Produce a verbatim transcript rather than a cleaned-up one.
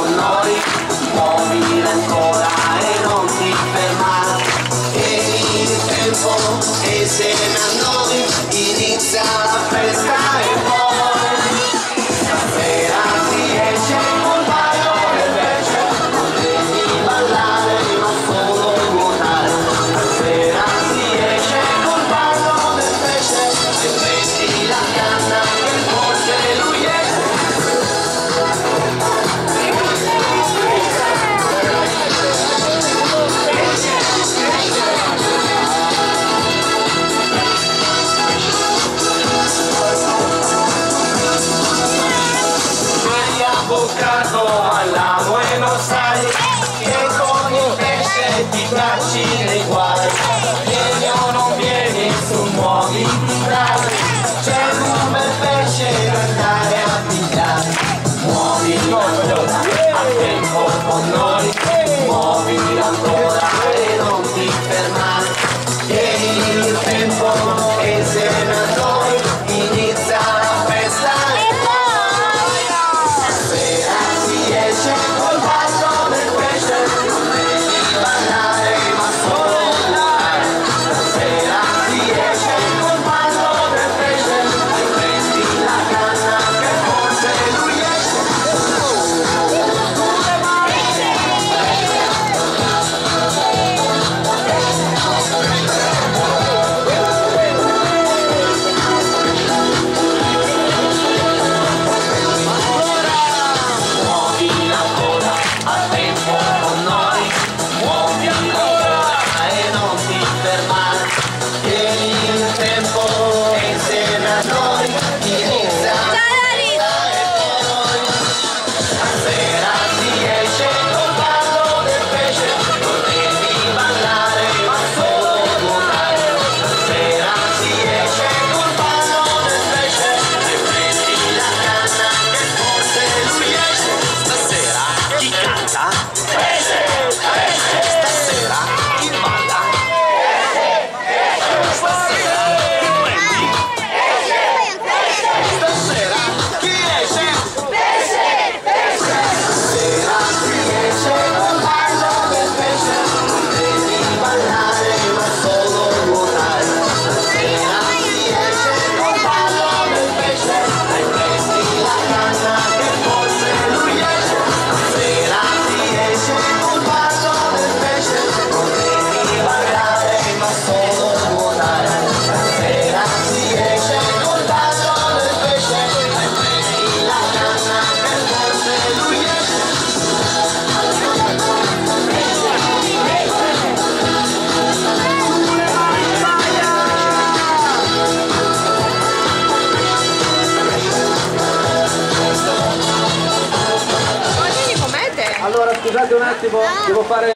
con noi, muovili ancora e non ti fermare, tieni il tempo e insieme a noi inizia la festa e poi stasera si esce col ballo del pesce, non devi ballare ma solo nuotare, stasera si esce col ballo del pesce e prendi la canna che forse lui è. Avvocato all'amo e non sai che con il pesce ti cacci nei guai, vieni o non vieni su nuovi strade, c'è un bel pesce da andare a pigliare, muovili ancora a tempo con noi, muovili ancora e non ti fermare, tieni il tempo e insieme a noi inizia la festa e esce col ballo del pesce, non devi ballare ma solo nuotare, stasera si esce col ballo del pesce e prendi la canna che forse lui esce. Allora scusate un attimo, devo fare...